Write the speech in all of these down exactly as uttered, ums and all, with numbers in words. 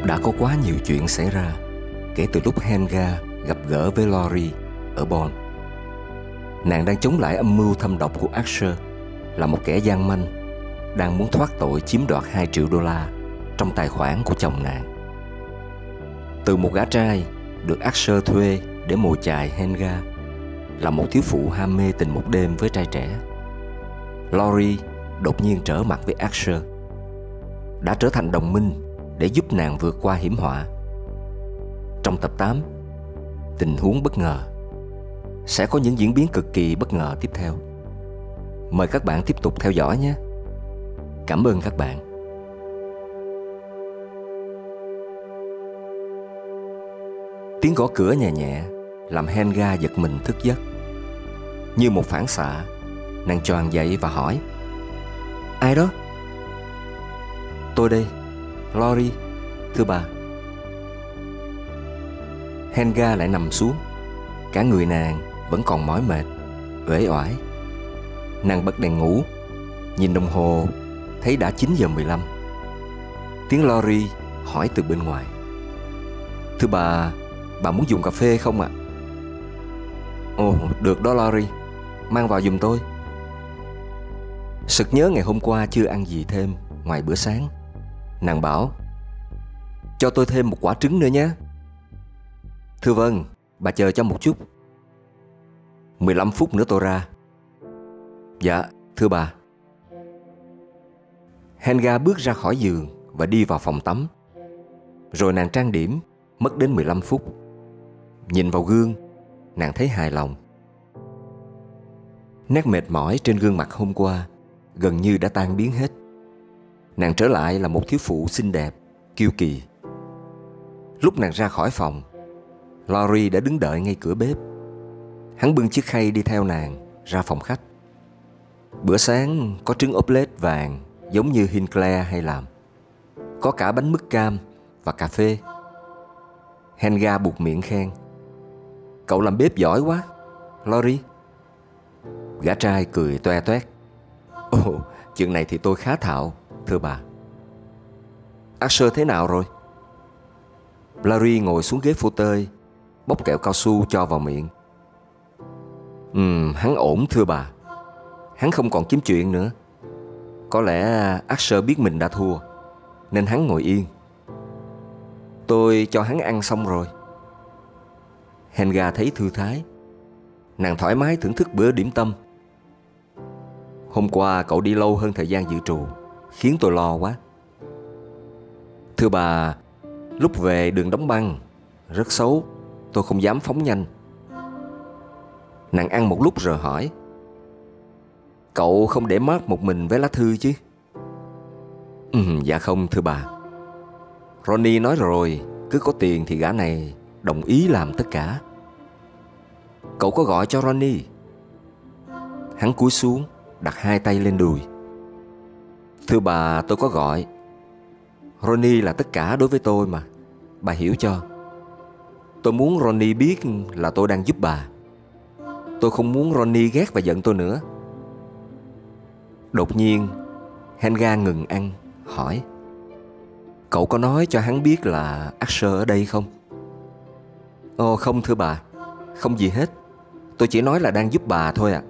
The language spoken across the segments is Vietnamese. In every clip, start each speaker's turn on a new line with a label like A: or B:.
A: Đã có quá nhiều chuyện xảy ra kể từ lúc Helga gặp gỡ với Laurie ở Bonn. Nàng đang chống lại âm mưu thâm độc của Asher, là một kẻ gian manh đang muốn thoát tội chiếm đoạt hai triệu đô la trong tài khoản của chồng nàng. Từ một gã trai được Asher thuê để mồi chài Helga, là một thiếu phụ ham mê tình một đêm với trai trẻ, Laurie đột nhiên trở mặt với Asher, đã trở thành đồng minh để giúp nàng vượt qua hiểm họa. Trong tập tám, tình huống bất ngờ, sẽ có những diễn biến cực kỳ bất ngờ tiếp theo. Mời các bạn tiếp tục theo dõi nhé. Cảm ơn các bạn. Tiếng gõ cửa nhẹ nhẹ làm Helga giật mình thức giấc. Như một phản xạ, nàng choàng dậy và hỏi: Ai đó? Tôi đây, Laurie, thưa bà. Helga lại nằm xuống. Cả người nàng vẫn còn mỏi mệt, uể oải. Nàng bật đèn ngủ, nhìn đồng hồ, thấy đã chín giờ mười lăm. Tiếng Laurie hỏi từ bên ngoài: Thưa bà, bà muốn dùng cà phê không ạ? Ồ, được đó Laurie, mang vào giùm tôi. Sực nhớ ngày hôm qua chưa ăn gì thêm ngoài bữa sáng, nàng bảo: Cho tôi thêm một quả trứng nữa nhé. Thưa vâng, bà chờ cho một chút. mười lăm phút nữa tôi ra. Dạ, thưa bà. Helga bước ra khỏi giường và đi vào phòng tắm. Rồi nàng trang điểm, mất đến mười lăm phút. Nhìn vào gương, nàng thấy hài lòng. Nét mệt mỏi trên gương mặt hôm qua gần như đã tan biến hết. Nàng trở lại là một thiếu phụ xinh đẹp, kiêu kỳ. Lúc nàng ra khỏi phòng, Laurie đã đứng đợi ngay cửa bếp. Hắn bưng chiếc khay đi theo nàng ra phòng khách. Bữa sáng có trứng ốp lết vàng giống như Hinclair hay làm. Có cả bánh mứt cam và cà phê. Helga buột miệng khen: Cậu làm bếp giỏi quá, Laurie. Gã trai cười toe toét: Ồ, chuyện này thì tôi khá thạo, thưa bà. Asher thế nào rồi? Laurie ngồi xuống ghế phô tơi, bóc kẹo cao su cho vào miệng. Ừm, hắn ổn thưa bà. Hắn không còn kiếm chuyện nữa. Có lẽ Asher biết mình đã thua, nên hắn ngồi yên. Tôi cho hắn ăn xong rồi. Helga thấy thư thái. Nàng thoải mái thưởng thức bữa điểm tâm. Hôm qua cậu đi lâu hơn thời gian dự trù, khiến tôi lo quá. Thưa bà, lúc về đường đóng băng rất xấu, tôi không dám phóng nhanh. Nàng ăn một lúc rồi hỏi: Cậu không để Mark một mình với lá thư chứ? Ừ, dạ không thưa bà. Ronnie nói rồi, cứ có tiền thì gã này đồng ý làm tất cả. Cậu có gọi cho Ronnie? Hắn cúi xuống, đặt hai tay lên đùi. Thưa bà, tôi có gọi. Ronnie là tất cả đối với tôi mà, bà hiểu cho. Tôi muốn Ronnie biết là tôi đang giúp bà. Tôi không muốn Ronnie ghét và giận tôi nữa. Đột nhiên Helga ngừng ăn, hỏi: Cậu có nói cho hắn biết là Asher ở đây không? Ồ không thưa bà, không gì hết. Tôi chỉ nói là đang giúp bà thôi ạ.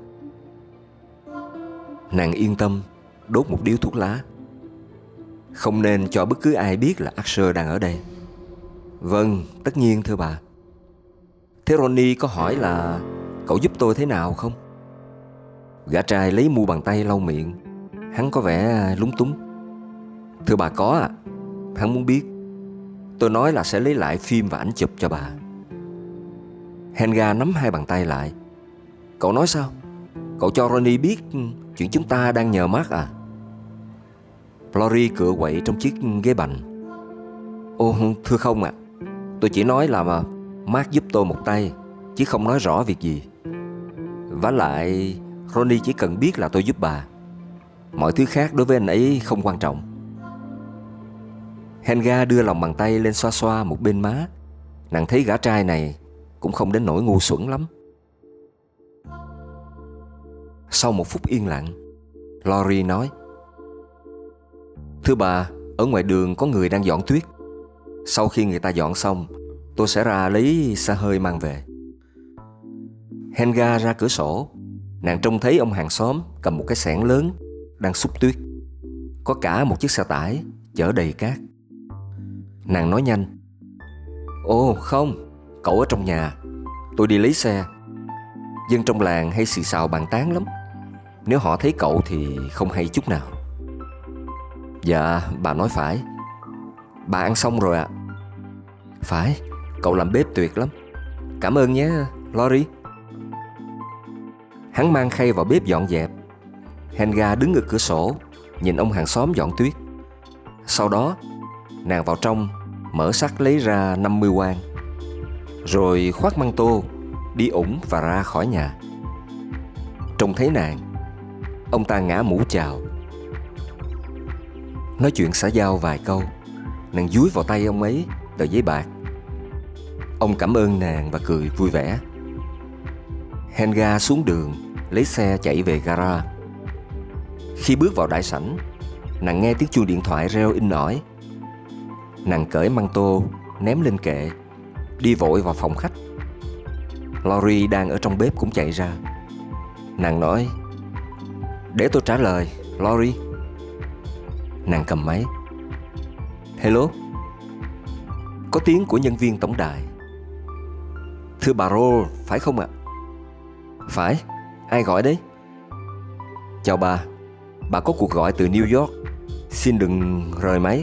A: Nàng yên tâm, đốt một điếu thuốc lá. Không nên cho bất cứ ai biết là Asher đang ở đây. Vâng, tất nhiên thưa bà. Thế Ronnie có hỏi là cậu giúp tôi thế nào không? Gã trai lấy mu bàn tay lau miệng. Hắn có vẻ lúng túng. Thưa bà có ạ. Hắn muốn biết. Tôi nói là sẽ lấy lại phim và ảnh chụp cho bà. Helga nắm hai bàn tay lại. Cậu nói sao? Cậu cho Ronnie biết chuyện chúng ta đang nhờ Mark à? Laurie cựa quậy trong chiếc ghế bành. Ồ thưa không ạ. Tôi chỉ nói là mà Mark giúp tôi một tay, chứ không nói rõ việc gì. Vả lại Ronnie chỉ cần biết là tôi giúp bà. Mọi thứ khác đối với anh ấy không quan trọng. Helga đưa lòng bàn tay lên xoa xoa một bên má. Nàng thấy gã trai này cũng không đến nỗi ngu xuẩn lắm. Sau một phút yên lặng, Laurie nói: Thưa bà, ở ngoài đường có người đang dọn tuyết. Sau khi người ta dọn xong, tôi sẽ ra lấy xà hơi mang về. Helga ra cửa sổ. Nàng trông thấy ông hàng xóm cầm một cái xẻng lớn đang xúc tuyết. Có cả một chiếc xe tải chở đầy cát. Nàng nói nhanh: Ồ không, cậu ở trong nhà, tôi đi lấy xe. Dân trong làng hay xì xào bàn tán lắm. Nếu họ thấy cậu thì không hay chút nào. Dạ, bà nói phải. Bà ăn xong rồi ạ? Phải, cậu làm bếp tuyệt lắm. Cảm ơn nhé, Lori. Hắn mang khay vào bếp dọn dẹp. Helga đứng ở cửa sổ nhìn ông hàng xóm dọn tuyết. Sau đó nàng vào trong, mở sắt lấy ra năm mươi quan, rồi khoác măng tô, đi ủng và ra khỏi nhà. Trông thấy nàng, ông ta ngã mũ chào. Nói chuyện xã giao vài câu, nàng dúi vào tay ông ấy tờ giấy bạc. Ông cảm ơn nàng và cười vui vẻ. Helga xuống đường, lấy xe chạy về gara. Khi bước vào đại sảnh, nàng nghe tiếng chuông điện thoại reo inh ỏi. Nàng cởi măng tô, ném lên kệ, đi vội vào phòng khách. Lori đang ở trong bếp cũng chạy ra. Nàng nói: Để tôi trả lời, Lori. Nàng cầm máy. Hello. Có tiếng của nhân viên tổng đài. Thưa bà Roll, phải không ạ? Phải, ai gọi đấy? Chào bà, bà có cuộc gọi từ New York. Xin đừng rời máy.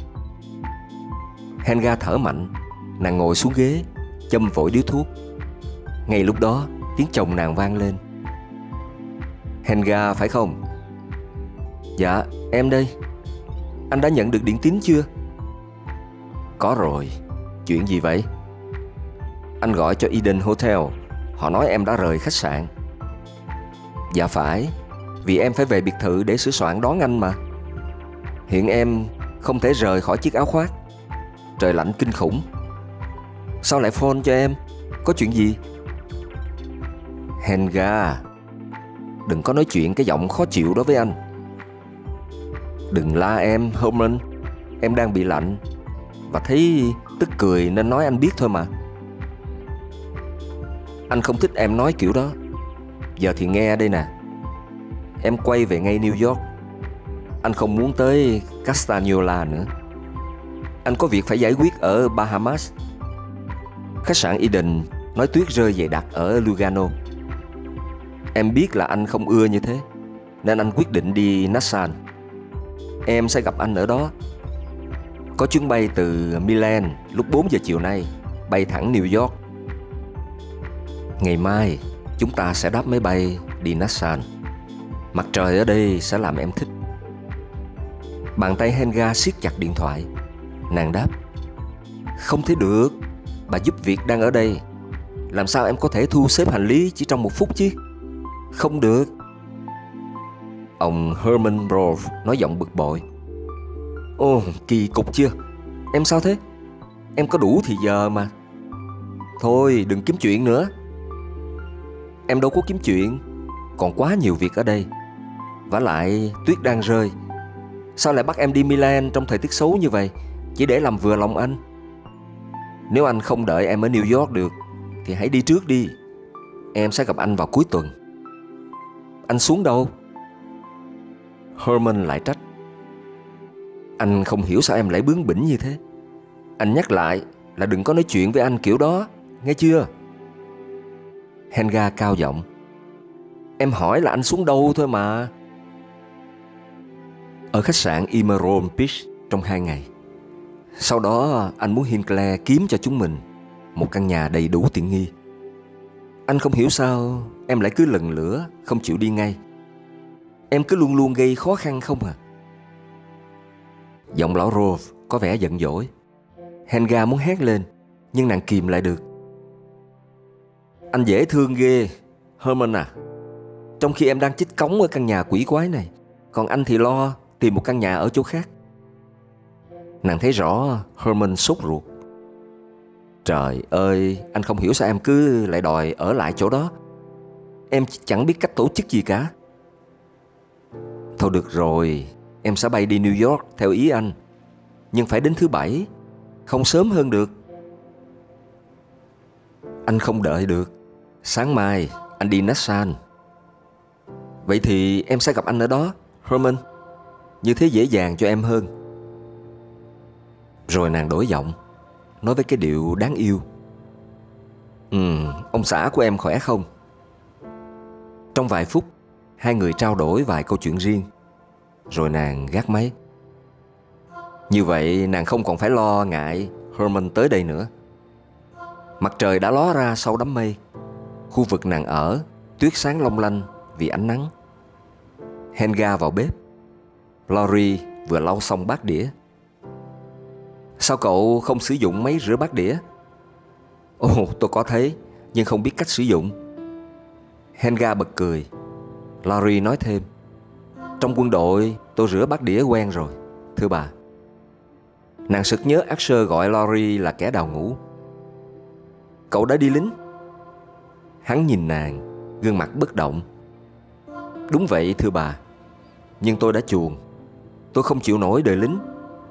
A: Helga thở mạnh. Nàng ngồi xuống ghế, châm vội điếu thuốc. Ngay lúc đó, tiếng chồng nàng vang lên. Helga phải không? Dạ, em đây. Anh đã nhận được điện tín chưa? Có rồi. Chuyện gì vậy? Anh gọi cho Eden Hotel. Họ nói em đã rời khách sạn. Dạ phải, vì em phải về biệt thự để sửa soạn đón anh mà. Hiện em không thể rời khỏi chiếc áo khoác. Trời lạnh kinh khủng. Sao lại phone cho em? Có chuyện gì? Helga, đừng có nói chuyện cái giọng khó chịu đó với anh. Đừng la em, Herman. Em đang bị lạnh và thấy tức cười nên nói anh biết thôi mà. Anh không thích em nói kiểu đó. Giờ thì nghe đây nè. Em quay về ngay New York. Anh không muốn tới Castagnola nữa. Anh có việc phải giải quyết ở Bahamas. Khách sạn Eden nói tuyết rơi dày đặc ở Lugano. Em biết là anh không ưa như thế, nên anh quyết định đi Nassau. Em sẽ gặp anh ở đó. Có chuyến bay từ Milan lúc bốn giờ chiều nay, bay thẳng New York. Ngày mai chúng ta sẽ đáp máy bay đi Nassau. Mặt trời ở đây sẽ làm em thích. Bàn tay Helga siết chặt điện thoại. Nàng đáp: Không thể được. Bà giúp việc đang ở đây. Làm sao em có thể thu xếp hành lý chỉ trong một phút chứ? Không được. Ông Herman Brough nói giọng bực bội. Ồ, kỳ cục chưa? Em sao thế? Em có đủ thì giờ mà. Thôi đừng kiếm chuyện nữa. Em đâu có kiếm chuyện. Còn quá nhiều việc ở đây. Vả lại tuyết đang rơi. Sao lại bắt em đi Milan trong thời tiết xấu như vậy, chỉ để làm vừa lòng anh? Nếu anh không đợi em ở New York được thì hãy đi trước đi. Em sẽ gặp anh vào cuối tuần. Anh xuống đâu? Herman lại trách. Anh không hiểu sao em lại bướng bỉnh như thế. Anh nhắc lại là đừng có nói chuyện với anh kiểu đó, nghe chưa? Helga cao giọng. Em hỏi là anh xuống đâu thôi mà. Ở khách sạn Emerald Beach trong hai ngày. Sau đó anh muốn Hinckley kiếm cho chúng mình một căn nhà đầy đủ tiện nghi. Anh không hiểu sao em lại cứ lần lữa không chịu đi ngay. Em cứ luôn luôn gây khó khăn không à? Giọng lão Rove có vẻ giận dỗi. Helga muốn hét lên, nhưng nàng kìm lại được. Anh dễ thương ghê, Herman à. Trong khi em đang chích cống ở căn nhà quỷ quái này, còn anh thì lo tìm một căn nhà ở chỗ khác. Nàng thấy rõ Herman sốt ruột. Trời ơi, anh không hiểu sao em cứ lại đòi ở lại chỗ đó. Em chẳng biết cách tổ chức gì cả. Thôi được rồi, em sẽ bay đi New York theo ý anh. Nhưng phải đến thứ bảy. Không sớm hơn được. Anh không đợi được. Sáng mai anh đi Nassau. Vậy thì em sẽ gặp anh ở đó, Herman. Như thế dễ dàng cho em hơn. Rồi nàng đổi giọng, nói với cái điệu đáng yêu: Ừ, ông xã của em khỏe không? Trong vài phút, hai người trao đổi vài câu chuyện riêng. Rồi nàng gác máy. Như vậy nàng không còn phải lo ngại Herman tới đây nữa. Mặt trời đã ló ra sau đám mây. Khu vực nàng ở tuyết sáng long lanh vì ánh nắng. Helga vào bếp. Laurie vừa lau xong bát đĩa. Sao cậu không sử dụng máy rửa bát đĩa? Ồ, tôi có thấy, nhưng không biết cách sử dụng. Helga bật cười. Laurie nói thêm: Trong quân đội tôi rửa bát đĩa quen rồi, thưa bà. Nàng sực nhớ Asher gọi Laurie là kẻ đào ngũ. Cậu đã đi lính? Hắn nhìn nàng, gương mặt bất động. Đúng vậy, thưa bà. Nhưng tôi đã chuồn. Tôi không chịu nổi đời lính.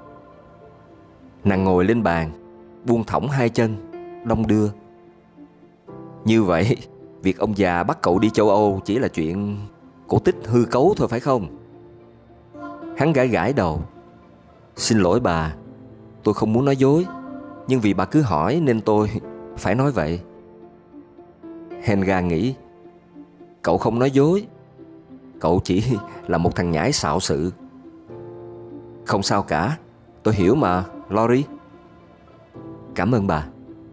A: Nàng ngồi lên bàn, buông thõng hai chân, đong đưa. Như vậy, việc ông già bắt cậu đi châu Âu chỉ là chuyện cổ tích hư cấu thôi phải không? Hắn gãi gãi đầu. Xin lỗi bà, tôi không muốn nói dối, nhưng vì bà cứ hỏi nên tôi phải nói vậy. Helga nghĩ: Cậu không nói dối. Cậu chỉ là một thằng nhãi xạo sự. Không sao cả, tôi hiểu mà, Laurie. Cảm ơn bà.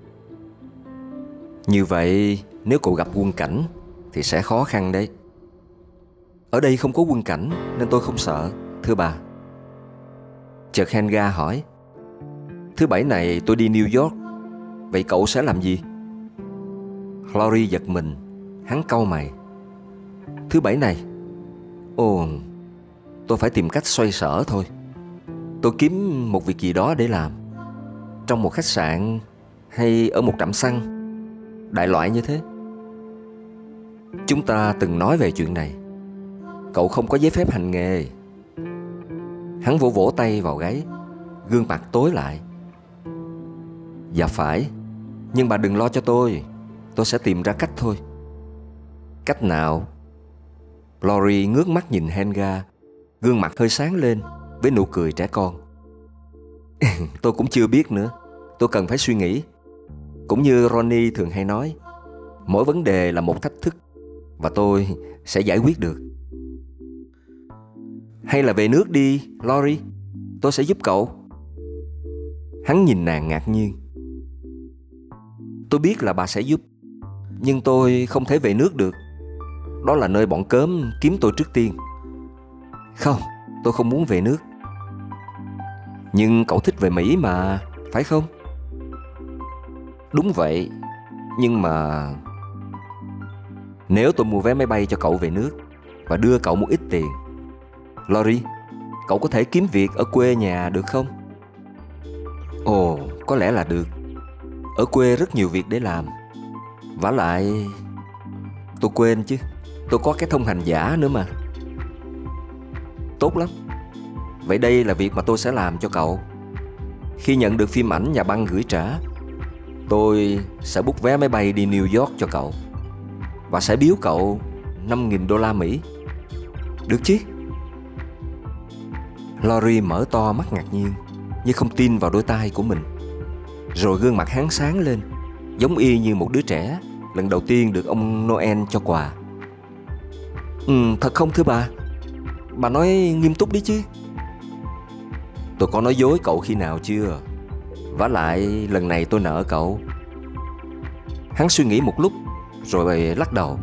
A: Như vậy, nếu cậu gặp quân cảnh thì sẽ khó khăn đấy. Ở đây không có quân cảnh nên tôi không sợ, thưa bà. Chợt Helga hỏi: Thứ bảy này tôi đi New York. Vậy cậu sẽ làm gì? Laurie giật mình. Hắn cau mày. Thứ bảy này? Ồ, tôi phải tìm cách xoay sở thôi. Tôi kiếm một việc gì đó để làm. Trong một khách sạn hay ở một trạm xăng, đại loại như thế. Chúng ta từng nói về chuyện này. Cậu không có giấy phép hành nghề. Hắn vỗ vỗ tay vào gáy, gương mặt tối lại. Dạ phải. Nhưng bà đừng lo cho tôi. Tôi sẽ tìm ra cách thôi. Cách nào? Laurie ngước mắt nhìn Helga, gương mặt hơi sáng lên với nụ cười trẻ con. Tôi cũng chưa biết nữa. Tôi cần phải suy nghĩ. Cũng như Ronnie thường hay nói, mỗi vấn đề là một thách thức, và tôi sẽ giải quyết được. Hay là về nước đi, Laurie. Tôi sẽ giúp cậu. Hắn nhìn nàng ngạc nhiên. Tôi biết là bà sẽ giúp, nhưng tôi không thể về nước được. Đó là nơi bọn cớm kiếm tôi trước tiên. Không, tôi không muốn về nước. Nhưng cậu thích về Mỹ mà, phải không? Đúng vậy. Nhưng mà nếu tôi mua vé máy bay cho cậu về nước và đưa cậu một ít tiền, Laurie, cậu có thể kiếm việc ở quê nhà được không? Ồ, có lẽ là được. Ở quê rất nhiều việc để làm. Vả lại, tôi quên chứ, tôi có cái thông hành giả nữa mà. Tốt lắm. Vậy đây là việc mà tôi sẽ làm cho cậu. Khi nhận được phim ảnh nhà băng gửi trả, tôi sẽ book vé máy bay đi New York cho cậu, và sẽ biếu cậu năm nghìn đô la Mỹ. Được chứ? Laurie mở to mắt ngạc nhiên, như không tin vào đôi tai của mình. Rồi gương mặt hắn sáng lên, giống y như một đứa trẻ lần đầu tiên được ông Noel cho quà. Ừ, thật không thưa bà? Bà nói nghiêm túc đi chứ. Tôi có nói dối cậu khi nào chưa? Vả lại lần này tôi nợ cậu. Hắn suy nghĩ một lúc rồi lắc đầu.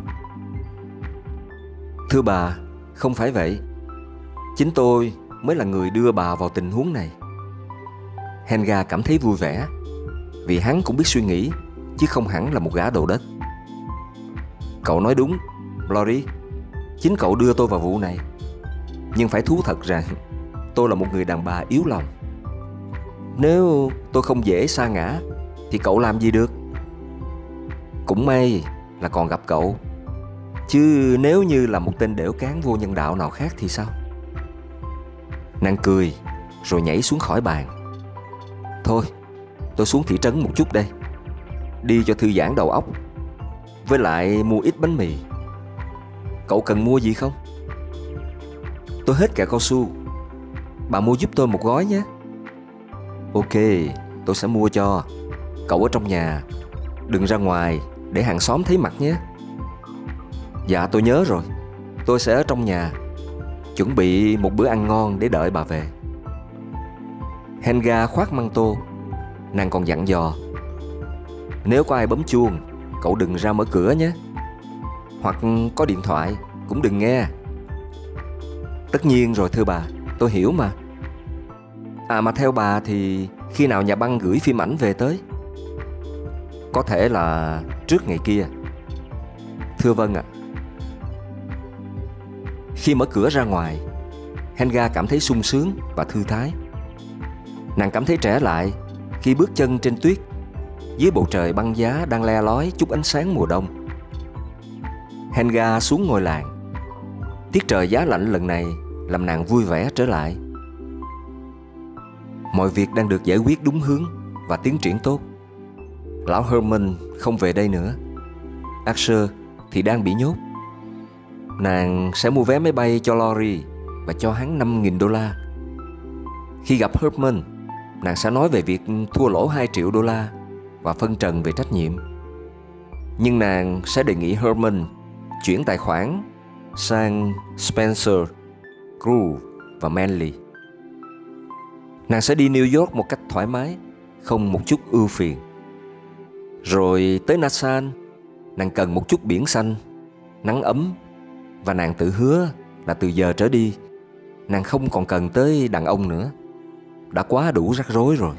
A: Thưa bà, không phải vậy. Chính tôi mới là người đưa bà vào tình huống này. Helga cảm thấy vui vẻ, vì hắn cũng biết suy nghĩ, chứ không hẳn là một gã đồ đất. Cậu nói đúng, Laurie. Chính cậu đưa tôi vào vụ này. Nhưng phải thú thật rằng tôi là một người đàn bà yếu lòng. Nếu tôi không dễ sa ngã thì cậu làm gì được? Cũng may là còn gặp cậu. Chứ nếu như là một tên đẻo cán vô nhân đạo nào khác thì sao? Nàng cười rồi nhảy xuống khỏi bàn. Thôi, tôi xuống thị trấn một chút đây, đi cho thư giãn đầu óc, với lại mua ít bánh mì. Cậu cần mua gì không? Tôi hết kẹo cao su. Bà mua giúp tôi một gói nhé. Ok, tôi sẽ mua cho. Cậu ở trong nhà, đừng ra ngoài để hàng xóm thấy mặt nhé. Dạ tôi nhớ rồi. Tôi sẽ ở trong nhà, chuẩn bị một bữa ăn ngon để đợi bà về. Helga khoác măng tô. Nàng còn dặn dò: nếu có ai bấm chuông, cậu đừng ra mở cửa nhé. Hoặc có điện thoại cũng đừng nghe. Tất nhiên rồi thưa bà, tôi hiểu mà. À mà theo bà thì khi nào nhà băng gửi phim ảnh về tới? Có thể là trước ngày kia. Thưa vâng ạ. Khi mở cửa ra ngoài, Helga cảm thấy sung sướng và thư thái. Nàng cảm thấy trẻ lại khi bước chân trên tuyết dưới bầu trời băng giá đang le lói chút ánh sáng mùa đông. Helga xuống ngôi làng. Tiết trời giá lạnh lần này làm nàng vui vẻ trở lại. Mọi việc đang được giải quyết đúng hướng và tiến triển tốt. Lão Herman không về đây nữa. Asher thì đang bị nhốt. Nàng sẽ mua vé máy bay cho Lori và cho hắn năm nghìn đô la. Khi gặp Herman, nàng sẽ nói về việc thua lỗ hai triệu đô la và phân trần về trách nhiệm. Nhưng nàng sẽ đề nghị Herman chuyển tài khoản sang Spencer, Crew và Manley. Nàng sẽ đi New York một cách thoải mái, không một chút ưu phiền. Rồi tới Nassau, nàng cần một chút biển xanh, nắng ấm, và nàng tự hứa là từ giờ trở đi nàng không còn cần tới đàn ông nữa. Đã quá đủ rắc rối rồi.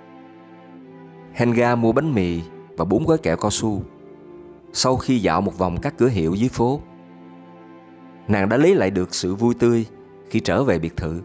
A: Helga mua bánh mì và bốn gói kẹo cao su. Sau khi dạo một vòng các cửa hiệu dưới phố, nàng đã lấy lại được sự vui tươi khi trở về biệt thự.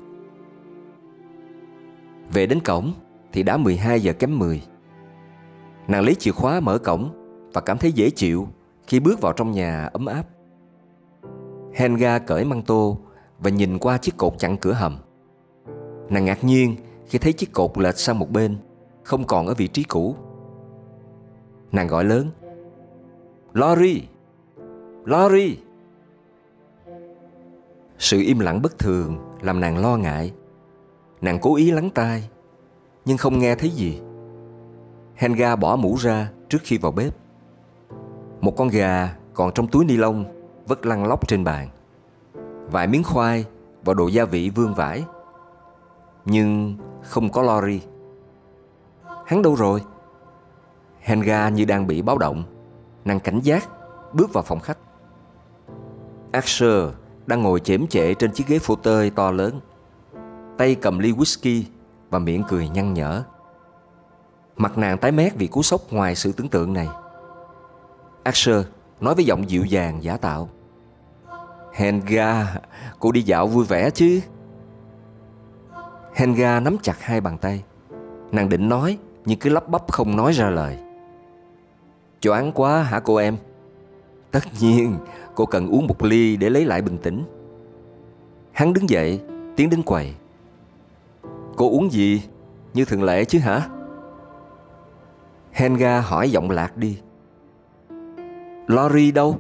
A: Về đến cổng thì đã mười hai giờ kém mười. Nàng lấy chìa khóa mở cổng và cảm thấy dễ chịu khi bước vào trong nhà ấm áp. Helga cởi măng tô và nhìn qua chiếc cột chặn cửa hầm. Nàng ngạc nhiên khi thấy chiếc cột lệch sang một bên, không còn ở vị trí cũ. Nàng gọi lớn: Lori! Lori! Sự im lặng bất thường làm nàng lo ngại. Nàng cố ý lắng tai, nhưng không nghe thấy gì. Helga bỏ mũ ra trước khi vào bếp. Một con gà còn trong túi ni lông vất lăn lóc trên bàn. Vài miếng khoai và đồ gia vị vương vãi. Nhưng không có Lori. Hắn đâu rồi? Helga như đang bị báo động. Nàng cảnh giác bước vào phòng khách. Asher đang ngồi chễm chệ trên chiếc ghế phô tơi to lớn, tay cầm ly whisky và miệng cười nhăn nhở. Mặt nàng tái mét vì cú sốc ngoài sự tưởng tượng này. Asher nói với giọng dịu dàng giả tạo: Helga, cô đi dạo vui vẻ chứ? Helga nắm chặt hai bàn tay. Nàng định nói nhưng cứ lắp bắp không nói ra lời. Choáng quá hả cô em? Tất nhiên, cô cần uống một ly để lấy lại bình tĩnh. Hắn đứng dậy, tiến đến quầy. Cô uống gì? Như thường lệ chứ hả? Helga hỏi giọng lạc đi. Lori đâu?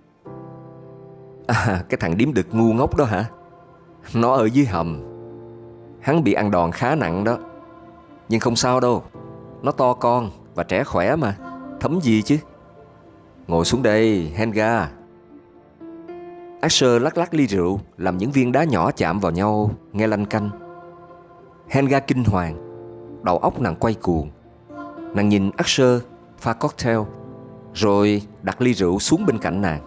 A: À, cái thằng điếm đực ngu ngốc đó hả? Nó ở dưới hầm. Hắn bị ăn đòn khá nặng đó. Nhưng không sao đâu. Nó to con và trẻ khỏe mà. Thấm gì chứ. Ngồi xuống đây, Helga. Asher lắc lắc ly rượu, làm những viên đá nhỏ chạm vào nhau, nghe lanh canh. Helga kinh hoàng. Đầu óc nàng quay cuồng. Nàng nhìn Asher pha cocktail, rồi đặt ly rượu xuống bên cạnh nàng.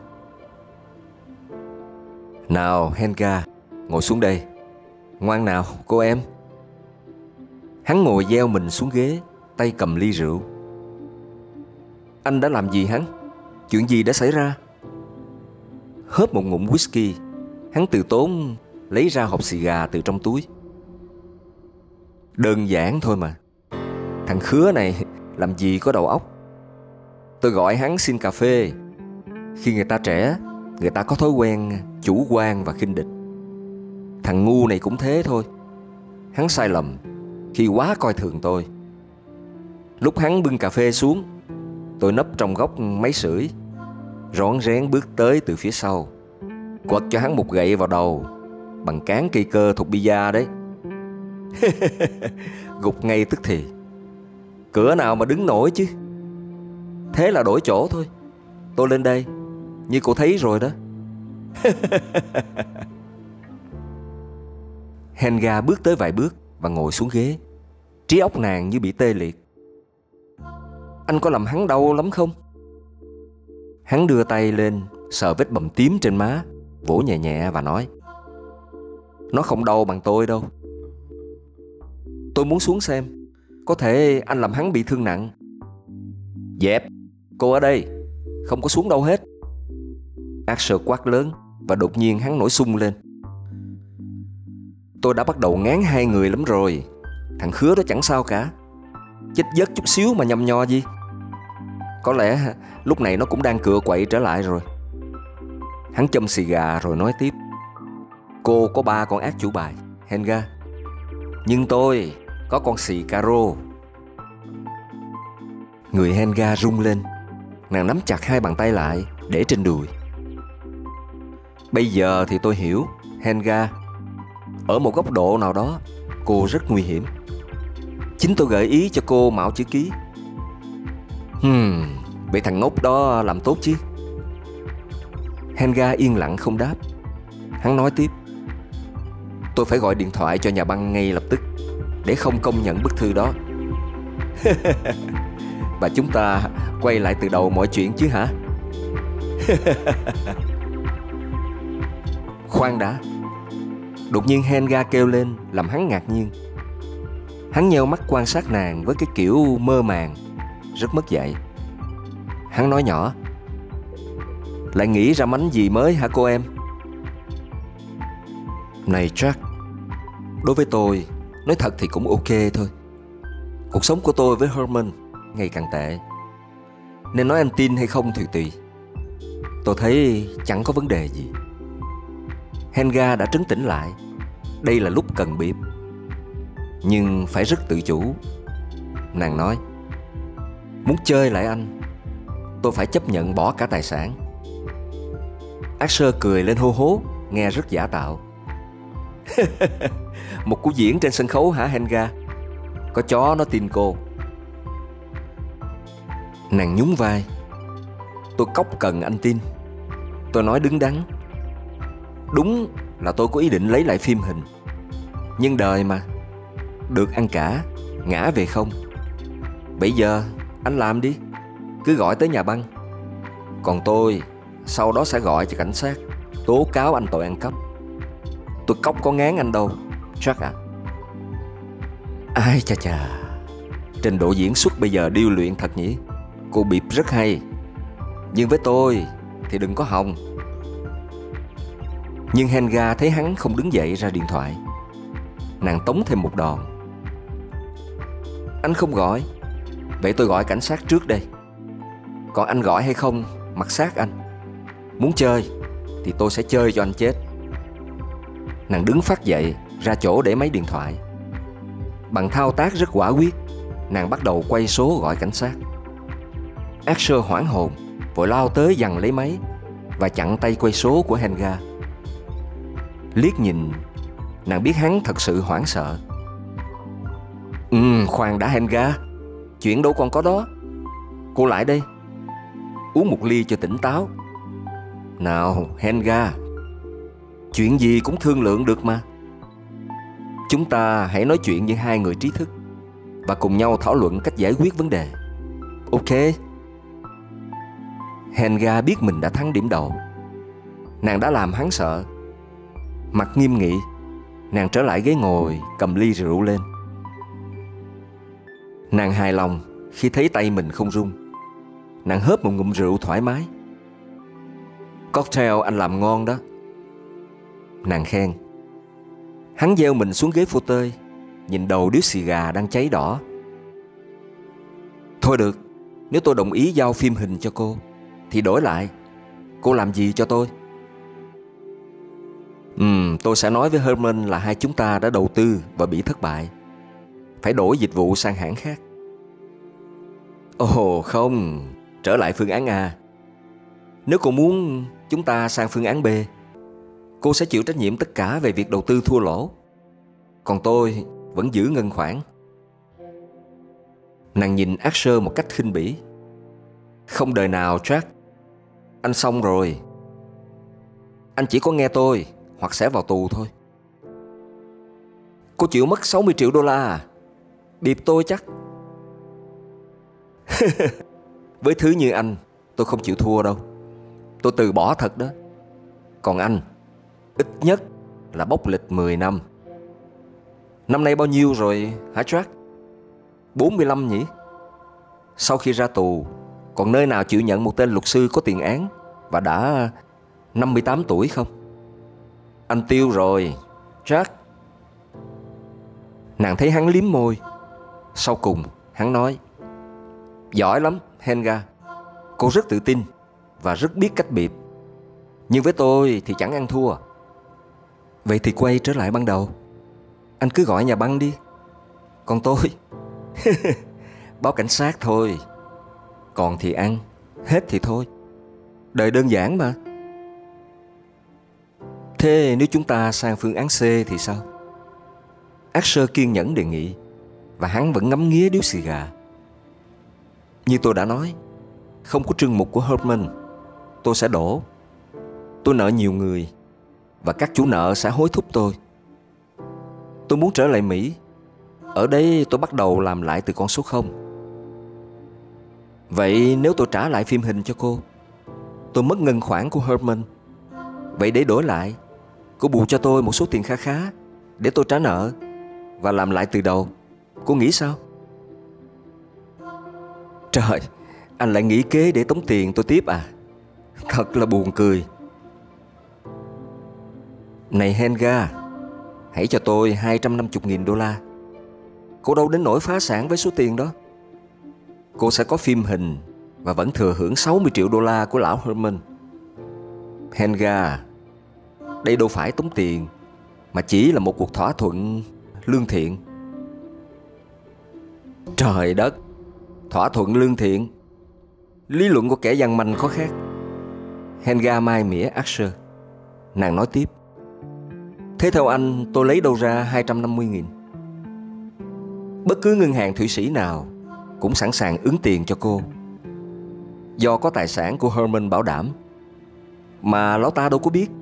A: Nào Helga, ngồi xuống đây. Ngoan nào cô em. Hắn ngồi gieo mình xuống ghế, tay cầm ly rượu. Anh đã làm gì hắn? Chuyện gì đã xảy ra? Hớp một ngụm whisky, hắn từ tốn lấy ra hộp xì gà từ trong túi. Đơn giản thôi mà. Thằng khứa này làm gì có đầu óc. Tôi gọi hắn xin cà phê. Khi người ta trẻ, người ta có thói quen chủ quan và khinh địch. Thằng ngu này cũng thế thôi. Hắn sai lầm khi quá coi thường tôi. Lúc hắn bưng cà phê xuống, tôi nấp trong góc máy sưởi, rón rén bước tới từ phía sau, quật cho hắn một gậy vào đầu bằng cán cây cơ thuộc pizza đấy. Gục ngay tức thì. Cửa nào mà đứng nổi chứ. Thế là đổi chỗ thôi. Tôi lên đây, như cô thấy rồi đó. Helga bước tới vài bước và ngồi xuống ghế. Trí óc nàng như bị tê liệt. Anh có làm hắn đau lắm không? Hắn đưa tay lên sờ vết bầm tím trên má, vỗ nhẹ nhẹ và nói: Nó không đau bằng tôi đâu. Tôi muốn xuống xem, có thể anh làm hắn bị thương nặng. Dẹp, cô ở đây, không có xuống đâu hết. Axel quát lớn và đột nhiên hắn nổi xung lên. Tôi đã bắt đầu ngán hai người lắm rồi. Thằng Khứa đó chẳng sao cả, chết giấc chút xíu mà nhầm nho gì. Có lẽ lúc này nó cũng đang cựa quậy trở lại rồi. Hắn châm xì gà rồi nói tiếp: Cô có ba con ác chủ bài, Helga, nhưng tôi có con xì caro. Người Helga rung lên. Nàng nắm chặt hai bàn tay lại để trên đùi. Bây giờ thì tôi hiểu, Helga. Ở một góc độ nào đó, cô rất nguy hiểm. Chính tôi gợi ý cho cô mạo chữ ký. Hmm, vậy thằng ngốc đó làm tốt chứ? Helga yên lặng không đáp. Hắn nói tiếp: Tôi phải gọi điện thoại cho nhà băng ngay lập tức để không công nhận bức thư đó. Và chúng ta quay lại từ đầu mọi chuyện chứ hả? Khoan đã. Đột nhiên Helga kêu lên làm hắn ngạc nhiên. Hắn nheo mắt quan sát nàng với cái kiểu mơ màng, rất mất dạy. Hắn nói nhỏ: Lại nghĩ ra mánh gì mới hả cô em? Này Jack, đối với tôi, nói thật thì cũng ok thôi. Cuộc sống của tôi với Herman ngày càng tệ, nên nói anh tin hay không thì tùy. Tôi thấy chẳng có vấn đề gì. Helga đã trấn tĩnh lại. Đây là lúc cần bịp, nhưng phải rất tự chủ. Nàng nói: Muốn chơi lại anh, tôi phải chấp nhận bỏ cả tài sản. Axel cười lên hô hố, nghe rất giả tạo. Một cú diễn trên sân khấu hả Helga? Có chó nó tin cô. Nàng nhún vai. Tôi cóc cần anh tin. Tôi nói đứng đắn. Đúng là tôi có ý định lấy lại phim hình, nhưng đời mà, được ăn cả, ngã về không. Bây giờ anh làm đi, cứ gọi tới nhà băng. Còn tôi sau đó sẽ gọi cho cảnh sát, tố cáo anh tội ăn cắp. Tôi cóc có ngán anh đâu, Jack ạ. Ai chà chà, trình độ diễn xuất bây giờ điêu luyện thật nhỉ. Cô bịp rất hay, nhưng với tôi thì đừng có hòng. Nhưng Helga thấy hắn không đứng dậy ra điện thoại. Nàng tống thêm một đòn. Anh không gọi, vậy tôi gọi cảnh sát trước đây. Còn anh gọi hay không, mặc xác anh. Muốn chơi thì tôi sẽ chơi cho anh chết. Nàng đứng phát dậy, ra chỗ để máy điện thoại. Bằng thao tác rất quả quyết, nàng bắt đầu quay số gọi cảnh sát. Axel hoảng hồn, vội lao tới giằng lấy máy và chặn tay quay số của Helga. Liếc nhìn, nàng biết hắn thật sự hoảng sợ. Ừ, khoan đã Helga, chuyện đâu còn có đó. Cô lại đây, uống một ly cho tỉnh táo. Nào Helga, chuyện gì cũng thương lượng được mà. Chúng ta hãy nói chuyện như hai người trí thức và cùng nhau thảo luận cách giải quyết vấn đề. Ok? Helga biết mình đã thắng điểm đầu. Nàng đã làm hắn sợ. Mặt nghiêm nghị, nàng trở lại ghế ngồi, cầm ly rượu lên. Nàng hài lòng khi thấy tay mình không run. Nàng hớp một ngụm rượu thoải mái. Cocktail anh làm ngon đó, nàng khen. Hắn gieo mình xuống ghế phô tơi, nhìn đầu điếu xì gà đang cháy đỏ. Thôi được, nếu tôi đồng ý giao phim hình cho cô thì đổi lại, cô làm gì cho tôi? Ừm, tôi sẽ nói với Herman là hai chúng ta đã đầu tư và bị thất bại, phải đổi dịch vụ sang hãng khác. Ồ không, trở lại phương án A. Nếu cô muốn chúng ta sang phương án B, cô sẽ chịu trách nhiệm tất cả về việc đầu tư thua lỗ. Còn tôi vẫn giữ ngân khoản. Nàng nhìn Asher một cách khinh bỉ. Không đời nào, Jack. Anh xong rồi. Anh chỉ có nghe tôi hoặc sẽ vào tù thôi. Cô chịu mất sáu mươi triệu đô la à? Bịp tôi chắc. Với thứ như anh, tôi không chịu thua đâu. Tôi từ bỏ thật đó. Còn anh, ít nhất là bốc lịch mười năm. Năm nay bao nhiêu rồi hả Jack? bốn mươi lăm nhỉ? Sau khi ra tù, còn nơi nào chịu nhận một tên luật sư có tiền án và đã năm mươi tám tuổi không? Anh tiêu rồi, Jack. Nàng thấy hắn liếm môi. Sau cùng, hắn nói: Giỏi lắm, Helga. Cô rất tự tin và rất biết cách bịp. Nhưng với tôi thì chẳng ăn thua. Vậy thì quay trở lại ban đầu. Anh cứ gọi nhà băng đi. Còn tôi báo cảnh sát thôi. Còn thì ăn, hết thì thôi. Đời đơn giản mà. Thế nếu chúng ta sang phương án C thì sao? Asher kiên nhẫn đề nghị, và hắn vẫn ngắm nghía điếu xì gà. Như tôi đã nói, không có trưng mục của Herman, tôi sẽ đổ. Tôi nợ nhiều người, và các chủ nợ sẽ hối thúc tôi. Tôi muốn trở lại Mỹ. Ở đây tôi bắt đầu làm lại từ con số không. Vậy nếu tôi trả lại phim hình cho cô, tôi mất ngân khoản của Herman. Vậy để đổi lại, cô bù cho tôi một số tiền khá khá để tôi trả nợ và làm lại từ đầu. Cô nghĩ sao? Trời, anh lại nghĩ kế để tống tiền tôi tiếp à? Thật là buồn cười. Này Helga, hãy cho tôi hai trăm năm mươi nghìn đô la. Cô đâu đến nỗi phá sản với số tiền đó. Cô sẽ có phim hình và vẫn thừa hưởng sáu mươi triệu đô la của lão Herman. Helga, đây đâu phải tống tiền, mà chỉ là một cuộc thỏa thuận lương thiện. Trời đất, thỏa thuận lương thiện. Lý luận của kẻ văn manh có khác. Helga mai mỉa Asher. Nàng nói tiếp: Thế theo anh tôi lấy đâu ra hai trăm năm mươi nghìn? Bất cứ ngân hàng Thụy Sĩ nào cũng sẵn sàng ứng tiền cho cô. Do có tài sản của Herman bảo đảm. Mà lão ta đâu có biết.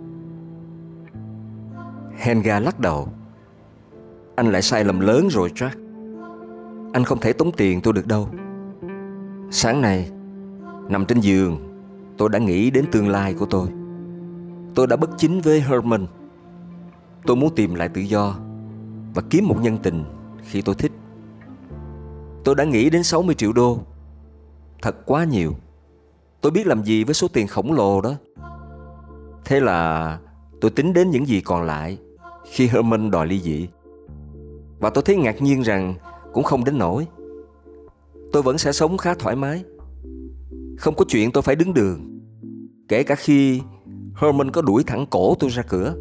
A: Helga lắc đầu. Anh lại sai lầm lớn rồi, Jack. Anh không thể tống tiền tôi được đâu. Sáng nay, nằm trên giường, tôi đã nghĩ đến tương lai của tôi. Tôi đã bất chính với Herman. Tôi muốn tìm lại tự do và kiếm một nhân tình khi tôi thích. Tôi đã nghĩ đến sáu mươi triệu đô. Thật quá nhiều. Tôi biết làm gì với số tiền khổng lồ đó. Thế là tôi tính đến những gì còn lại khi Herman đòi ly dị. Và tôi thấy ngạc nhiên rằng cũng không đến nỗi. Tôi vẫn sẽ sống khá thoải mái. Không có chuyện tôi phải đứng đường, kể cả khi Herman có đuổi thẳng cổ tôi ra cửa.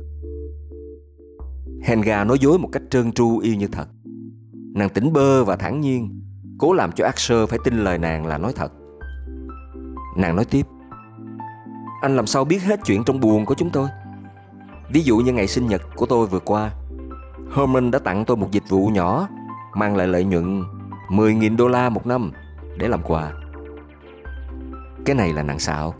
A: Helga nói dối một cách trơn tru y như thật. Nàng tỉnh bơ và thản nhiên, cố làm cho Asher phải tin lời nàng là nói thật. Nàng nói tiếp: Anh làm sao biết hết chuyện trong buồng của chúng tôi? Ví dụ như ngày sinh nhật của tôi vừa qua, Herman đã tặng tôi một dịch vụ nhỏ mang lại lợi nhuận mười nghìn đô la một năm để làm quà. Cái này là nàng xạo.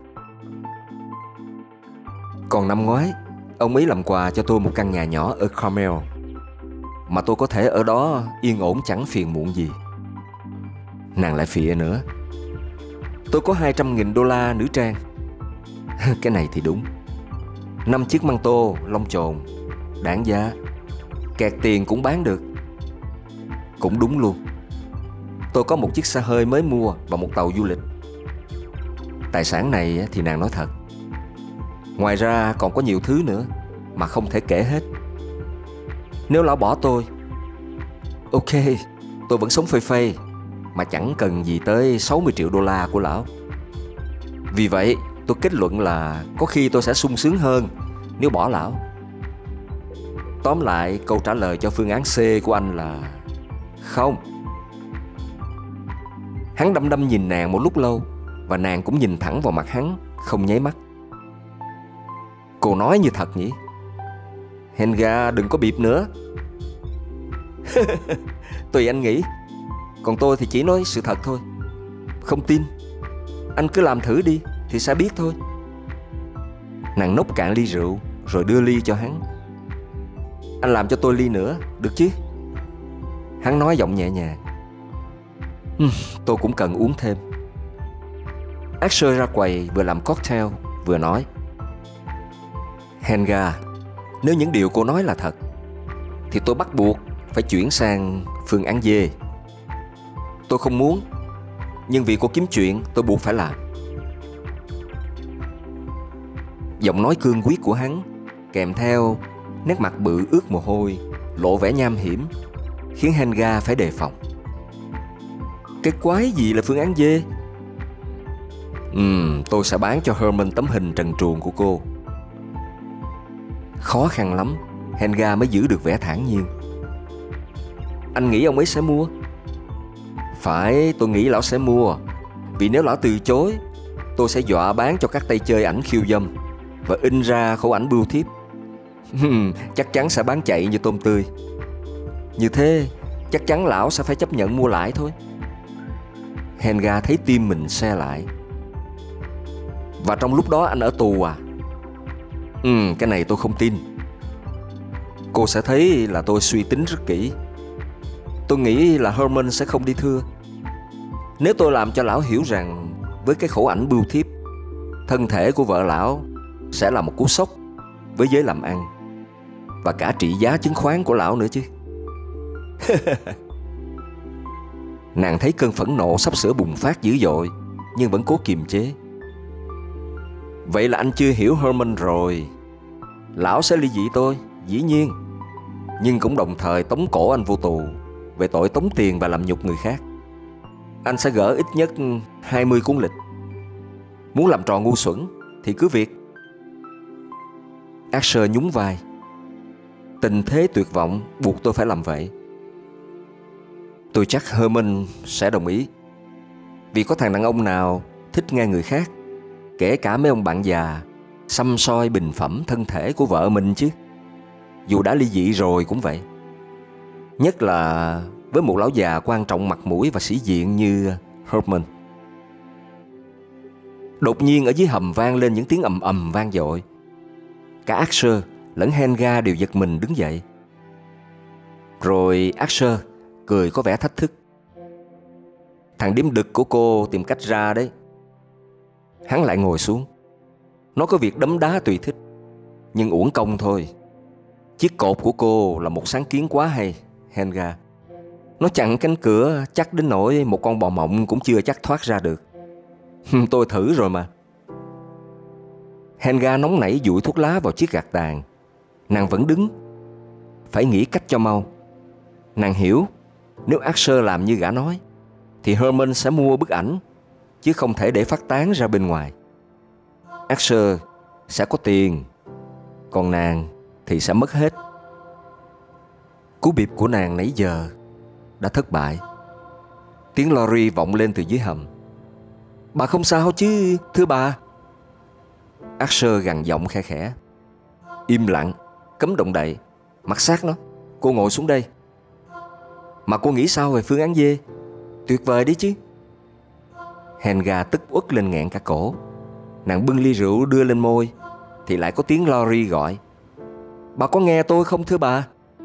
A: Còn năm ngoái, ông ấy làm quà cho tôi một căn nhà nhỏ ở Carmel, mà tôi có thể ở đó yên ổn chẳng phiền muộn gì. Nàng lại phịa nữa: Tôi có hai trăm nghìn đô la nữ trang. Cái này thì đúng. Năm chiếc măng tô, lông chồn, đáng giá. Kẹt tiền cũng bán được. Cũng đúng luôn. Tôi có một chiếc xe hơi mới mua và một tàu du lịch. Tài sản này thì nàng nói thật. Ngoài ra còn có nhiều thứ nữa mà không thể kể hết. Nếu lão bỏ tôi, ok, tôi vẫn sống phơi phây, mà chẳng cần gì tới sáu mươi triệu đô la của lão. Vì vậy tôi kết luận là có khi tôi sẽ sung sướng hơn nếu bỏ lão. Tóm lại, câu trả lời cho phương án C của anh là không. Hắn đăm đăm nhìn nàng một lúc lâu, và nàng cũng nhìn thẳng vào mặt hắn, không nháy mắt. Cô nói như thật nhỉ? Helga đừng có bịp nữa. Tùy anh nghĩ. Còn tôi thì chỉ nói sự thật thôi. Không tin, anh cứ làm thử đi thì sẽ biết thôi. Nàng nốc cạn ly rượu rồi đưa ly cho hắn. Anh làm cho tôi ly nữa, được chứ? Hắn nói giọng nhẹ nhàng. Tôi cũng cần uống thêm. Asher ra quầy vừa làm cocktail vừa nói. Helga, nếu những điều cô nói là thật thì tôi bắt buộc phải chuyển sang phương án D. Tôi không muốn, nhưng vì cô kiếm chuyện tôi buộc phải làm. Giọng nói cương quyết của hắn kèm theo nét mặt bự ướt mồ hôi, lộ vẻ nham hiểm, khiến Helga phải đề phòng. Cái quái gì là phương án D? Ừm, tôi sẽ bán cho Herman tấm hình trần truồng của cô. Khó khăn lắm, Helga mới giữ được vẻ thản nhiên. Anh nghĩ ông ấy sẽ mua? Phải, tôi nghĩ lão sẽ mua. Vì nếu lão từ chối, tôi sẽ dọa bán cho các tay chơi ảnh khiêu dâm và in ra khẩu ảnh bưu thiếp. Chắc chắn sẽ bán chạy như tôm tươi. Như thế, chắc chắn lão sẽ phải chấp nhận mua lại thôi. Helga thấy tim mình se lại. Và trong lúc đó anh ở tù à? Ừ, cái này tôi không tin. Cô sẽ thấy là tôi suy tính rất kỹ. Tôi nghĩ là Herman sẽ không đi thưa. Nếu tôi làm cho lão hiểu rằng với cái khẩu ảnh bưu thiếp, thân thể của vợ lão sẽ là một cú sốc với giới làm ăn, và cả trị giá chứng khoán của lão nữa chứ. Nàng thấy cơn phẫn nộ sắp sửa bùng phát dữ dội, nhưng vẫn cố kiềm chế. Vậy là anh chưa hiểu Herman rồi. Lão sẽ ly dị tôi, dĩ nhiên, nhưng cũng đồng thời tống cổ anh vô tù về tội tống tiền và làm nhục người khác. Anh sẽ gỡ ít nhất hai mươi cuốn lịch. Muốn làm trò ngu xuẩn thì cứ việc. Asher nhún vai. Tình thế tuyệt vọng buộc tôi phải làm vậy. Tôi chắc Herman sẽ đồng ý. Vì có thằng đàn ông nào thích nghe người khác, kể cả mấy ông bạn già, săm soi bình phẩm thân thể của vợ mình chứ. Dù đã ly dị rồi cũng vậy. Nhất là với một lão già quan trọng mặt mũi và sĩ diện như Herman. Đột nhiên ở dưới hầm vang lên những tiếng ầm ầm vang dội. Cả Asher lẫn Helga đều giật mình đứng dậy. Rồi Asher cười có vẻ thách thức. Thằng điếm đực của cô tìm cách ra đấy. Hắn lại ngồi xuống. Nó có việc đấm đá tùy thích, nhưng uổng công thôi. Chiếc cột của cô là một sáng kiến quá hay, Helga. Nó chặn cánh cửa chắc đến nỗi một con bò mộng cũng chưa chắc thoát ra được. Tôi thử rồi mà. Helga nóng nảy dụi thuốc lá vào chiếc gạt tàn. Nàng vẫn đứng. Phải nghĩ cách cho mau. Nàng hiểu, nếu Asher làm như gã nói thì Herman sẽ mua bức ảnh, chứ không thể để phát tán ra bên ngoài. Asher sẽ có tiền, còn nàng thì sẽ mất hết. Cú bịp của nàng nãy giờ đã thất bại. Tiếng Lori vọng lên từ dưới hầm. Bà không sao chứ, thưa bà? Asher gằn giọng khe khẽ. Im lặng, cấm động đậy. Mặc xác nó. Cô ngồi xuống đây. Mà cô nghĩ sao về phương án D? Tuyệt vời đấy chứ. Helga tức uất lên nghẹn cả cổ. Nàng bưng ly rượu đưa lên môi thì lại có tiếng Lori gọi. Bà có nghe tôi không thưa bà?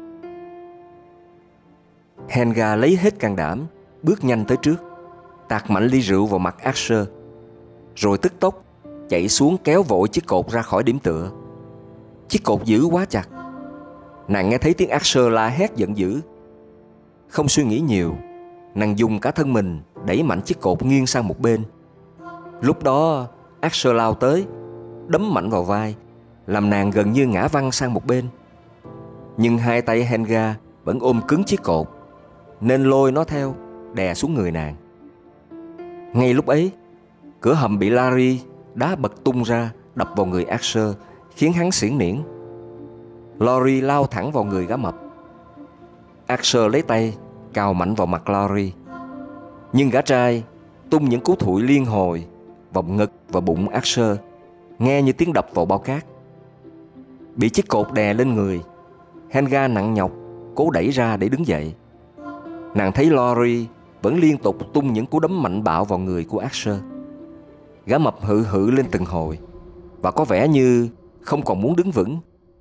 A: Helga lấy hết can đảm, bước nhanh tới trước, tạt mạnh ly rượu vào mặt Asher, rồi tức tốc chạy xuống kéo vội chiếc cột ra khỏi điểm tựa. Chiếc cột giữ quá chặt. Nàng nghe thấy tiếng Asher la hét giận dữ. Không suy nghĩ nhiều, nàng dùng cả thân mình đẩy mạnh chiếc cột nghiêng sang một bên. Lúc đó Asher lao tới, đấm mạnh vào vai, làm nàng gần như ngã văng sang một bên. Nhưng hai tay Helga vẫn ôm cứng chiếc cột, nên lôi nó theo, đè xuống người nàng. Ngay lúc ấy, cửa hầm bị Larry đá bật tung ra, đập vào người Asher, khiến hắn xỉn niễn. Lori lao thẳng vào người gã mập. Asher lấy tay cào mạnh vào mặt Larry, nhưng gã trai tung những cú thụi liên hồi vào ngực và bụng Asher, nghe như tiếng đập vào bao cát. Bị chiếc cột đè lên người, Helga nặng nhọc cố đẩy ra để đứng dậy. Nàng thấy Laurie vẫn liên tục tung những cú đấm mạnh bạo vào người của Asher. Gã mập hự hự lên từng hồi và có vẻ như không còn muốn đứng vững.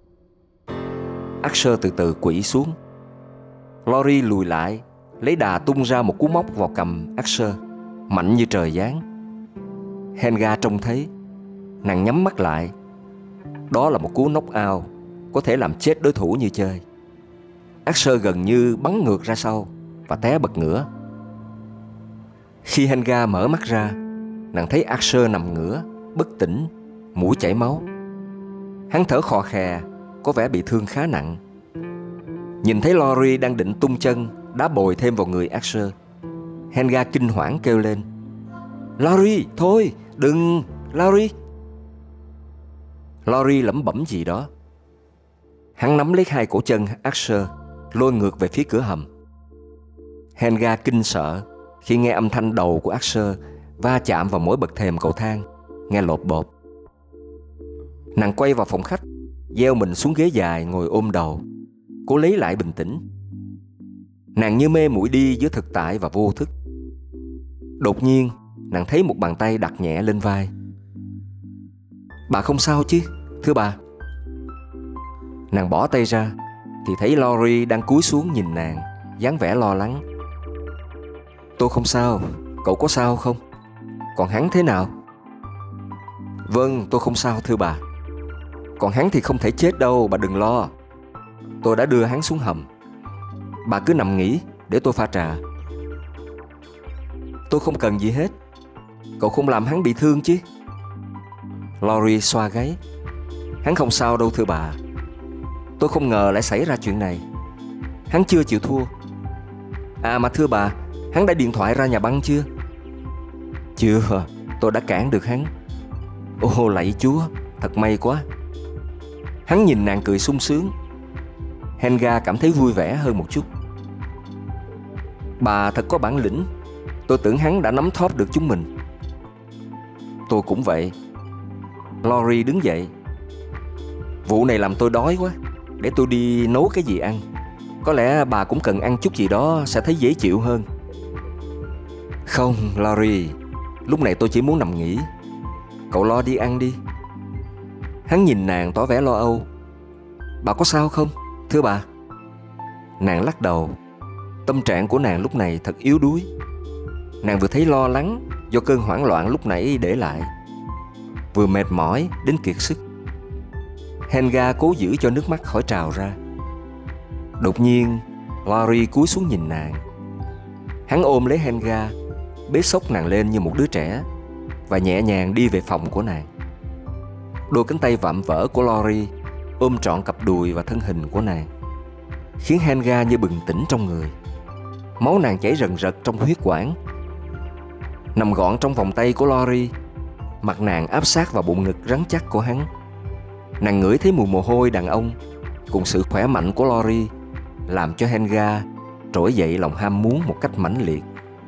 A: Asher từ từ quỵ xuống. Laurie lùi lại, lấy đà tung ra một cú móc vào cằm Asher, mạnh như trời giáng. Helga trông thấy, nàng nhắm mắt lại. Đó là một cú knock out có thể làm chết đối thủ như chơi. Asher gần như bắn ngược ra sau và té bật ngửa. Khi Helga mở mắt ra, nàng thấy Asher nằm ngửa, bất tỉnh, mũi chảy máu. Hắn thở khò khè, có vẻ bị thương khá nặng. Nhìn thấy Laurie đang định tung chân đá bồi thêm vào người Asher, Helga kinh hoảng kêu lên: "Laurie, thôi, đừng, Laurie!" Laurie lẩm bẩm gì đó. Hắn nắm lấy hai cổ chân Asher, lôi ngược về phía cửa hầm. Helga kinh sợ khi nghe âm thanh đầu của Asher va chạm vào mỗi bậc thềm cầu thang, nghe lột bột. Nàng quay vào phòng khách, gieo mình xuống ghế dài ngồi ôm đầu, cố lấy lại bình tĩnh. Nàng như mê muội đi giữa thực tại và vô thức. Đột nhiên, nàng thấy một bàn tay đặt nhẹ lên vai. "Bà không sao chứ, thưa bà?" Nàng bỏ tay ra thì thấy Laurie đang cúi xuống nhìn nàng, dáng vẻ lo lắng. "Tôi không sao, cậu có sao không? Còn hắn thế nào?" "Vâng, tôi không sao thưa bà. Còn hắn thì không thể chết đâu, bà đừng lo. Tôi đã đưa hắn xuống hầm. Bà cứ nằm nghỉ để tôi pha trà." "Tôi không cần gì hết. Cậu không làm hắn bị thương chứ?" Laurie xoa gáy. "Hắn không sao đâu thưa bà. Tôi không ngờ lại xảy ra chuyện này. Hắn chưa chịu thua. À mà thưa bà, hắn đã điện thoại ra nhà băng chưa?" "Chưa, tôi đã cản được hắn." "Ồ lạy Chúa, thật may quá." Hắn nhìn nàng cười sung sướng. Helga cảm thấy vui vẻ hơn một chút. "Bà thật có bản lĩnh. Tôi tưởng hắn đã nắm thóp được chúng mình." "Tôi cũng vậy." Laurie đứng dậy. "Vụ này làm tôi đói quá. Để tôi đi nấu cái gì ăn. Có lẽ bà cũng cần ăn chút gì đó sẽ thấy dễ chịu hơn." "Không, Laurie. Lúc này tôi chỉ muốn nằm nghỉ. Cậu lo đi ăn đi." Hắn nhìn nàng tỏ vẻ lo âu. "Bà có sao không, thưa bà?" Nàng lắc đầu. Tâm trạng của nàng lúc này thật yếu đuối. Nàng vừa thấy lo lắng do cơn hoảng loạn lúc nãy để lại, vừa mệt mỏi đến kiệt sức. Helga cố giữ cho nước mắt khỏi trào ra. Đột nhiên, Laurie cúi xuống nhìn nàng. Hắn ôm lấy Helga, bế xốc nàng lên như một đứa trẻ và nhẹ nhàng đi về phòng của nàng. Đôi cánh tay vạm vỡ của Laurie ôm trọn cặp đùi và thân hình của nàng, khiến Helga như bừng tỉnh trong người. Máu nàng chảy rần rật trong huyết quản. Nằm gọn trong vòng tay của Laurie, mặt nàng áp sát vào bụng ngực rắn chắc của hắn. Nàng ngửi thấy mùi mồ hôi đàn ông cùng sự khỏe mạnh của Laurie làm cho Helga trỗi dậy lòng ham muốn một cách mãnh liệt.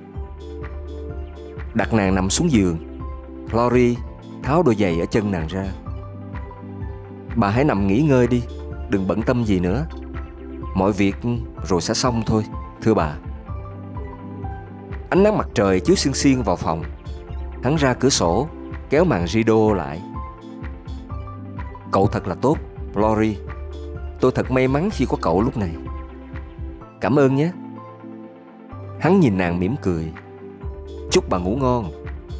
A: Đặt nàng nằm xuống giường, Laurie tháo đôi giày ở chân nàng ra. "Bà hãy nằm nghỉ ngơi đi, đừng bận tâm gì nữa. Mọi việc rồi sẽ xong thôi, thưa bà." Ánh nắng mặt trời chiếu xiên xiên vào phòng. Hắn ra cửa sổ, kéo màn rideau lại. "Cậu thật là tốt, Laurie. Tôi thật may mắn khi có cậu lúc này. Cảm ơn nhé." Hắn nhìn nàng mỉm cười. "Chúc bà ngủ ngon."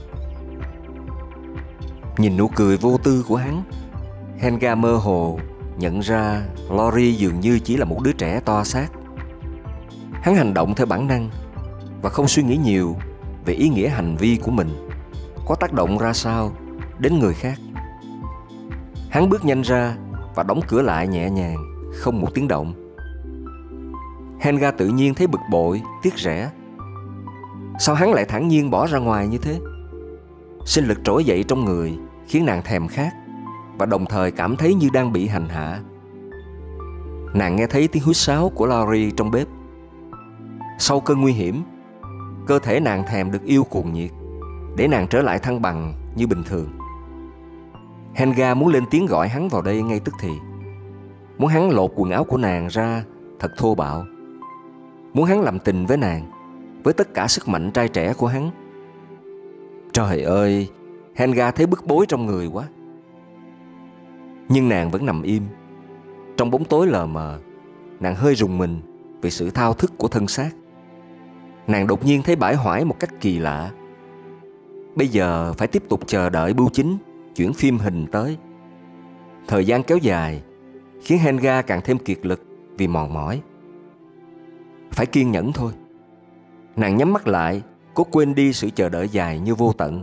A: Nhìn nụ cười vô tư của hắn, Helga mơ hồ nhận ra Laurie dường như chỉ là một đứa trẻ to xác. Hắn hành động theo bản năng và không suy nghĩ nhiều về ý nghĩa hành vi của mình có tác động ra sao đến người khác. Hắn bước nhanh ra và đóng cửa lại nhẹ nhàng, không một tiếng động. Helga tự nhiên thấy bực bội, tiếc rẻ. Sao hắn lại thản nhiên bỏ ra ngoài như thế? Sinh lực trỗi dậy trong người khiến nàng thèm khát và đồng thời cảm thấy như đang bị hành hạ. Nàng nghe thấy tiếng huýt sáo của Laurie trong bếp. Sau cơn nguy hiểm, cơ thể nàng thèm được yêu cuồng nhiệt. để nàng trở lại thăng bằng như bình thường. Helga muốn lên tiếng gọi hắn vào đây ngay tức thì. Muốn hắn lột quần áo của nàng ra thật thô bạo. Muốn hắn làm tình với nàng với tất cả sức mạnh trai trẻ của hắn. Trời ơi, Helga thấy bức bối trong người quá. Nhưng nàng vẫn nằm im. Trong bóng tối lờ mờ, nàng hơi rùng mình vì sự thao thức của thân xác. Nàng đột nhiên thấy bãi hoải một cách kỳ lạ. Bây giờ phải tiếp tục chờ đợi bưu chính chuyển phim hình tới. Thời gian kéo dài khiến Helga càng thêm kiệt lực vì mòn mỏi. Phải kiên nhẫn thôi. Nàng nhắm mắt lại, cố quên đi sự chờ đợi dài như vô tận.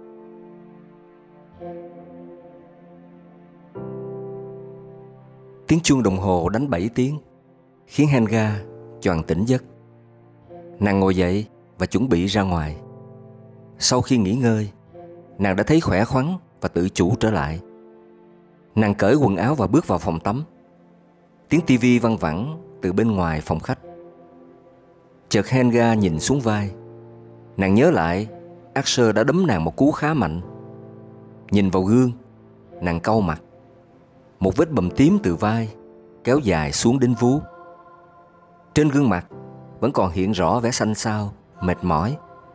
A: Tiếng chuông đồng hồ đánh bảy tiếng khiến Helga choàng tỉnh giấc. Nàng ngồi dậy và chuẩn bị ra ngoài. Sau khi nghỉ ngơi, nàng đã thấy khỏe khoắn và tự chủ trở lại. Nàng cởi quần áo và bước vào phòng tắm. Tiếng tivi văng vẳng từ bên ngoài phòng khách. Chợt Helga nhìn xuống vai. Nàng nhớ lại Axel đã đấm nàng một cú khá mạnh. Nhìn vào gương, nàng cau mặt. Một vết bầm tím từ vai kéo dài xuống đến vú. Trên gương mặt vẫn còn hiện rõ vẻ xanh xao, mệt mỏi.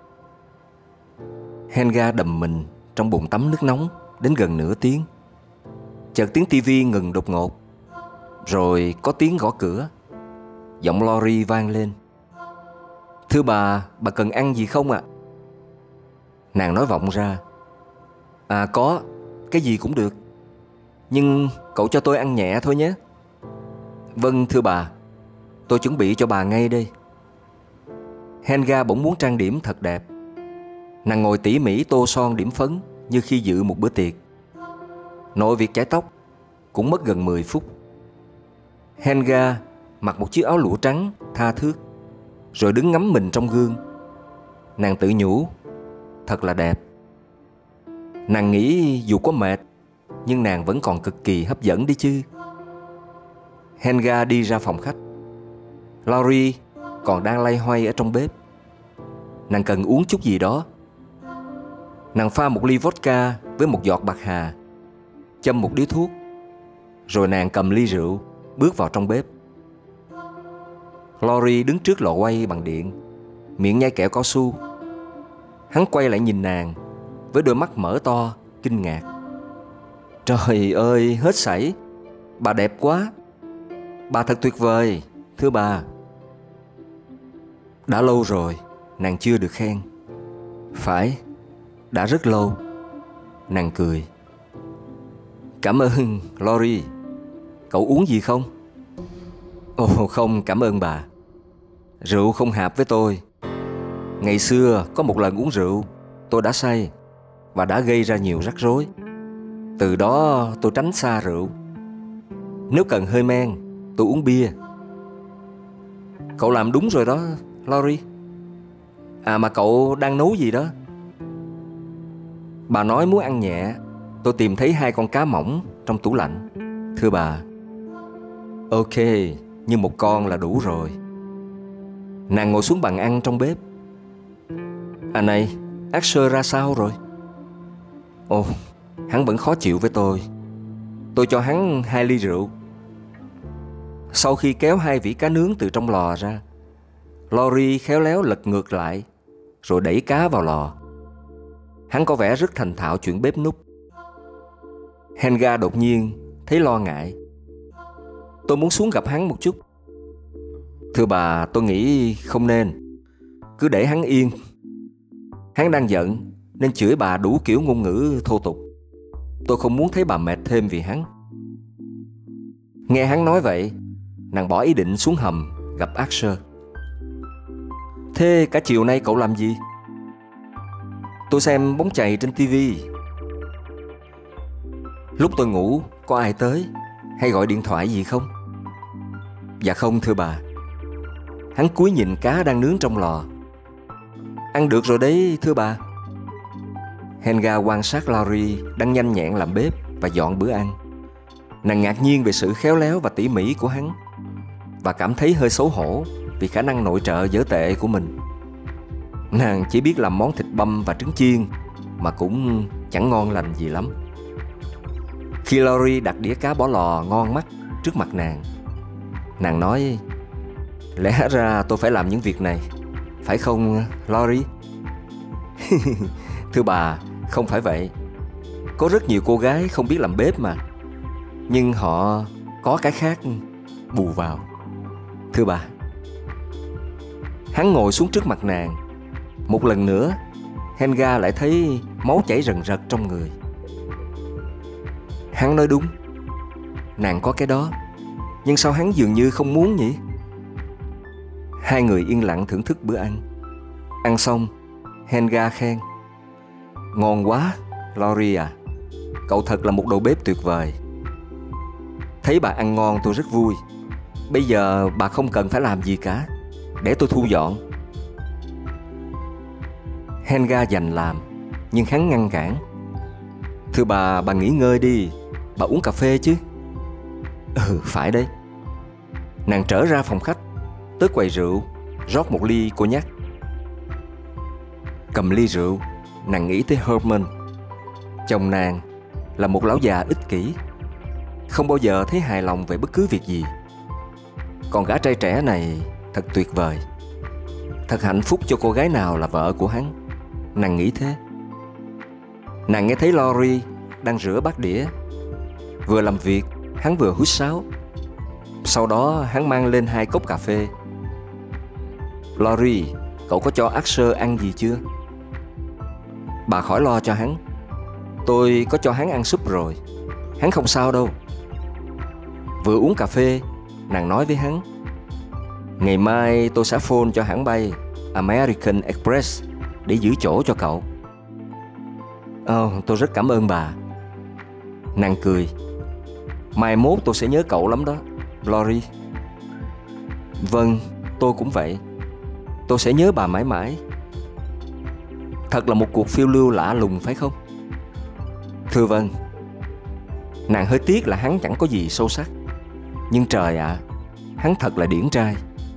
A: Helga đầm mình trong bồn tắm nước nóng đến gần nửa tiếng. Chợt tiếng tivi ngừng đột ngột. Rồi có tiếng gõ cửa. Giọng Lori vang lên. Thưa bà, bà cần ăn gì không ạ? Nàng nói vọng ra. À có, cái gì cũng được. Nhưng cậu cho tôi ăn nhẹ thôi nhé. Vâng thưa bà, tôi chuẩn bị cho bà ngay đây. Helga bỗng muốn trang điểm thật đẹp. Nàng ngồi tỉ mỉ tô son điểm phấn như khi dự một bữa tiệc. Nội việc chải tóc cũng mất gần mười phút. Helga mặc một chiếc áo lụa trắng tha thướt, rồi đứng ngắm mình trong gương. Nàng tự nhủ, thật là đẹp. Nàng nghĩ dù có mệt, nhưng nàng vẫn còn cực kỳ hấp dẫn đấy chứ. Helga đi ra phòng khách. Lori còn đang loay hoay ở trong bếp. Nàng cần uống chút gì đó. Nàng pha một ly vodka với một giọt bạc hà, châm một điếu thuốc. Rồi nàng cầm ly rượu, bước vào trong bếp. Lori đứng trước lò quay bằng điện, miệng nhai kẹo cao su. Hắn quay lại nhìn nàng với đôi mắt mở to, kinh ngạc. Trời ơi, hết sảy. Bà đẹp quá. Bà thật tuyệt vời, thưa bà. Đã lâu rồi nàng chưa được khen. Phải, đã rất lâu. Nàng cười. Cảm ơn, Lori. Cậu uống gì không? Ồ không, cảm ơn bà. Rượu không hợp với tôi. Ngày xưa có một lần uống rượu, tôi đã say và đã gây ra nhiều rắc rối. Từ đó tôi tránh xa rượu. Nếu cần hơi men, tôi uống bia. Cậu làm đúng rồi đó, Lori. À mà cậu đang nấu gì đó? Bà nói muốn ăn nhẹ. Tôi tìm thấy hai con cá mỏng trong tủ lạnh, thưa bà. Ok, nhưng một con là đủ rồi. Nàng ngồi xuống bàn ăn trong bếp. À này, Axel ra sao rồi? Ồ, hắn vẫn khó chịu với tôi. Tôi cho hắn hai ly rượu. Sau khi kéo hai vỉ cá nướng từ trong lò ra, Lori khéo léo lật ngược lại, rồi đẩy cá vào lò. Hắn có vẻ rất thành thạo chuyện bếp núc. Helga đột nhiên thấy lo ngại. Tôi muốn xuống gặp hắn một chút. Thưa bà, tôi nghĩ không nên. Cứ để hắn yên. Hắn đang giận nên chửi bà đủ kiểu ngôn ngữ thô tục. Tôi không muốn thấy bà mệt thêm vì hắn. Nghe hắn nói vậy, nàng bỏ ý định xuống hầm gặp Axel. Thế cả chiều nay cậu làm gì? Tôi xem bóng chày trên tivi. Lúc tôi ngủ, có ai tới hay gọi điện thoại gì không? Dạ không thưa bà. Hắn cúi nhìn cá đang nướng trong lò. Ăn được rồi đấy thưa bà. Helga quan sát Lori đang nhanh nhẹn làm bếp và dọn bữa ăn. Nàng ngạc nhiên về sự khéo léo và tỉ mỉ của hắn, và cảm thấy hơi xấu hổ vì khả năng nội trợ dở tệ của mình. Nàng chỉ biết làm món thịt băm và trứng chiên mà cũng chẳng ngon lành gì lắm. Khi Laurie đặt đĩa cá bỏ lò ngon mắt trước mặt nàng, nàng nói: "Lẽ ra tôi phải làm những việc này, phải không Laurie?" "Thưa bà, không phải vậy. Có rất nhiều cô gái không biết làm bếp mà. Nhưng họ có cái khác bù vào, thưa bà." Hắn ngồi xuống trước mặt nàng. Một lần nữa, Helga lại thấy máu chảy rần rật trong người. Hắn nói đúng, nàng có cái đó. Nhưng sao hắn dường như không muốn nhỉ? Hai người yên lặng thưởng thức bữa ăn. Ăn xong, Helga khen: "Ngon quá, Laurie à. Cậu thật là một đầu bếp tuyệt vời. Thấy bà ăn ngon tôi rất vui. Bây giờ bà không cần phải làm gì cả, để tôi thu dọn." Helga giành làm, nhưng hắn ngăn cản: "Thưa bà, bà nghỉ ngơi đi. Bà uống cà phê chứ?" "Ừ, phải đấy." Nàng trở ra phòng khách, tới quầy rượu, rót một ly cô nhắc. Cầm ly rượu, nàng nghĩ tới Herman. Chồng nàng là một lão già ích kỷ, không bao giờ thấy hài lòng về bất cứ việc gì. Còn gã trai trẻ này thật tuyệt vời. Thật hạnh phúc cho cô gái nào là vợ của hắn. Nàng nghĩ thế. Nàng nghe thấy Laurie đang rửa bát đĩa. Vừa làm việc, hắn vừa huýt sáo. Sau đó hắn mang lên hai cốc cà phê. "Laurie, cậu có cho Axel ăn gì chưa?" "Bà khỏi lo cho hắn. Tôi có cho hắn ăn súp rồi. Hắn không sao đâu." Vừa uống cà phê, nàng nói với hắn: "Ngày mai tôi sẽ phone cho hãng bay American Express để giữ chỗ cho cậu." "Ồ, tôi rất cảm ơn bà." Nàng cười: "Mai mốt tôi sẽ nhớ cậu lắm đó, Laurie." "Vâng, tôi cũng vậy. Tôi sẽ nhớ bà mãi mãi." Thật là một cuộc phiêu lưu lạ lùng phải không? "Thưa vâng." Nàng hơi tiếc là hắn chẳng có gì sâu sắc. Nhưng trời ạ, à, hắn thật là điển trai.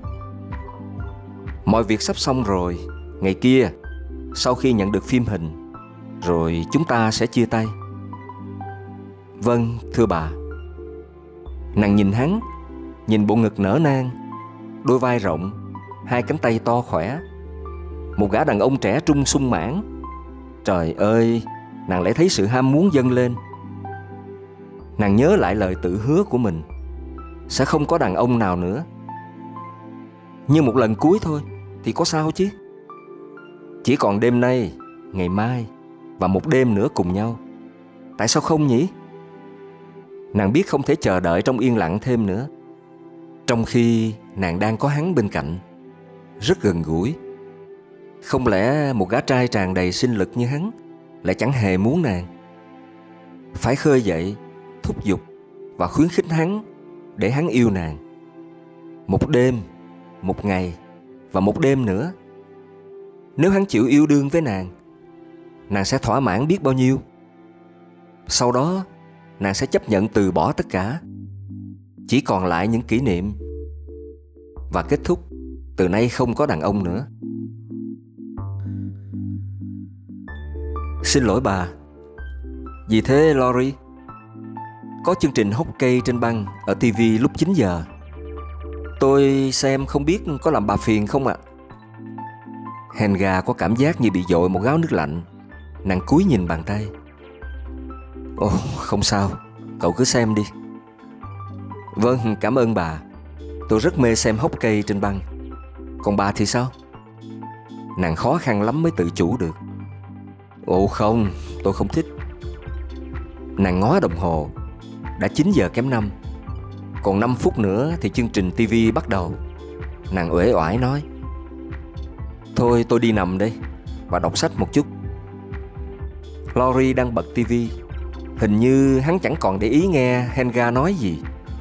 A: Mọi việc sắp xong rồi. Ngày kia, sau khi nhận được phim hình, rồi chúng ta sẽ chia tay. "Vâng, thưa bà." Nàng nhìn hắn, nhìn bộ ngực nở nang, đôi vai rộng, hai cánh tay to khỏe. Một gã đàn ông trẻ trung sung mãn. Trời ơi, nàng lại thấy sự ham muốn dâng lên. Nàng nhớ lại lời tự hứa của mình: sẽ không có đàn ông nào nữa. Nhưng một lần cuối thôi thì có sao chứ? Chỉ còn đêm nay, ngày mai và một đêm nữa cùng nhau. Tại sao không nhỉ? Nàng biết không thể chờ đợi trong yên lặng thêm nữa. Trong khi nàng đang có hắn bên cạnh, rất gần gũi. Không lẽ một gã trai tràn đầy sinh lực như hắn lại chẳng hề muốn nàng? Phải khơi dậy, thúc giục và khuyến khích hắn để hắn yêu nàng. Một đêm, một ngày và một đêm nữa. Nếu hắn chịu yêu đương với nàng, nàng sẽ thỏa mãn biết bao nhiêu. Sau đó, nàng sẽ chấp nhận từ bỏ tất cả. Chỉ còn lại những kỷ niệm. Và kết thúc, từ nay không có đàn ông nữa. "Xin lỗi bà." "Gì thế Laurie?" "Có chương trình hockey trên băng ở ti vi lúc chín giờ. Tôi xem không biết có làm bà phiền không ạ?" Helga có cảm giác như bị dội một gáo nước lạnh. Nàng cúi nhìn bàn tay. "Ồ, không sao, cậu cứ xem đi." "Vâng, cảm ơn bà. Tôi rất mê xem hockey trên băng. Còn bà thì sao?" Nàng khó khăn lắm mới tự chủ được. "Ồ không, tôi không thích." Nàng ngó đồng hồ. Đã chín giờ kém năm. Còn năm phút nữa thì chương trình ti vi bắt đầu. Nàng uể oải nói: "Thôi tôi đi nằm đây và đọc sách một chút." Laurie đang bật ti vi. Hình như hắn chẳng còn để ý nghe Helga nói gì.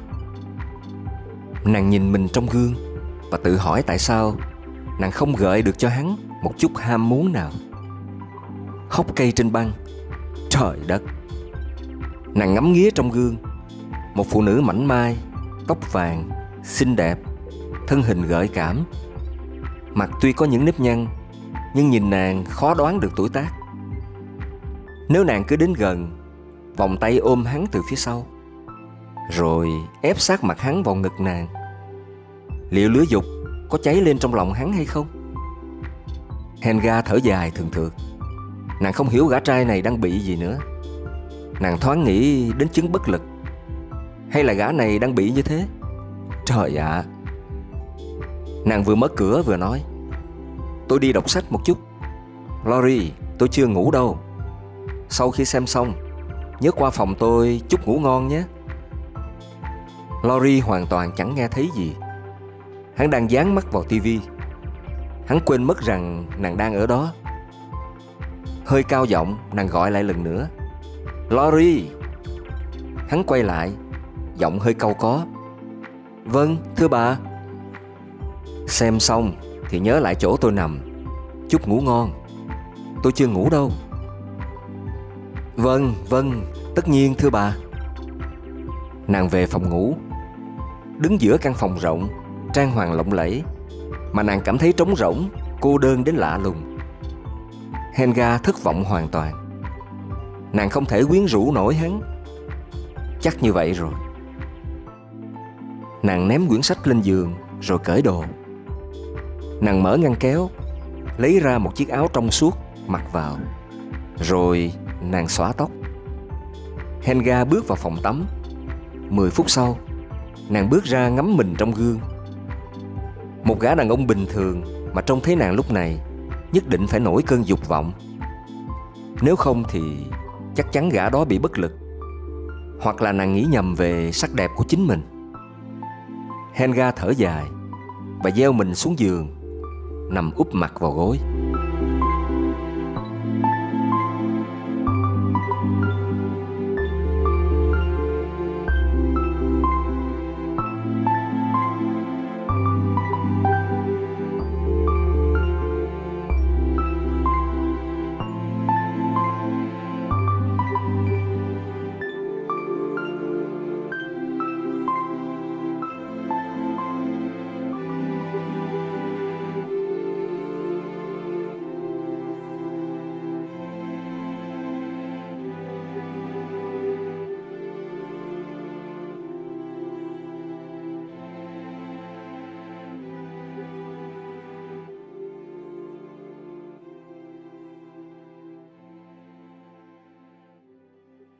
A: Nàng nhìn mình trong gương và tự hỏi tại sao nàng không gợi được cho hắn một chút ham muốn nào. Hockey trên băng, trời đất. Nàng ngắm nghía trong gương. Một phụ nữ mảnh mai, tóc vàng, xinh đẹp, thân hình gợi cảm. Mặt tuy có những nếp nhăn, nhưng nhìn nàng khó đoán được tuổi tác. Nếu nàng cứ đến gần, vòng tay ôm hắn từ phía sau, rồi ép sát mặt hắn vào ngực nàng, liệu lửa dục có cháy lên trong lòng hắn hay không? Helga thở dài thường thượt. Nàng không hiểu gã trai này đang bị gì nữa. Nàng thoáng nghĩ đến chứng bất lực. Hay là gã này đang bị như thế? Trời ạ! Nàng vừa mở cửa vừa nói: tôi đi đọc sách một chút. Lori, tôi chưa ngủ đâu. Sau khi xem xong, nhớ qua phòng tôi chúc ngủ ngon nhé. Lori hoàn toàn chẳng nghe thấy gì. Hắn đang dán mắt vào tivi. Hắn quên mất rằng nàng đang ở đó. Hơi cao giọng, nàng gọi lại lần nữa: Lori! Hắn quay lại, giọng hơi cau có: Vâng, thưa bà. Xem xong thì nhớ lại chỗ tôi nằm. Chúc ngủ ngon. Tôi chưa ngủ đâu. Vâng, vâng, tất nhiên thưa bà. Nàng về phòng ngủ. Đứng giữa căn phòng rộng, trang hoàng lộng lẫy, mà nàng cảm thấy trống rỗng, cô đơn đến lạ lùng. Helga thất vọng hoàn toàn. Nàng không thể quyến rũ nổi hắn. Chắc như vậy rồi. Nàng ném quyển sách lên giường rồi cởi đồ. Nàng mở ngăn kéo, lấy ra một chiếc áo trong suốt mặc vào. Rồi nàng xõa tóc. Helga bước vào phòng tắm. Mười phút sau, nàng bước ra ngắm mình trong gương. Một gã đàn ông bình thường mà trông thấy nàng lúc này nhất định phải nổi cơn dục vọng. Nếu không thì chắc chắn gã đó bị bất lực, hoặc là nàng nghĩ nhầm về sắc đẹp của chính mình. Helga thở dài và gieo mình xuống giường, nằm úp mặt vào gối.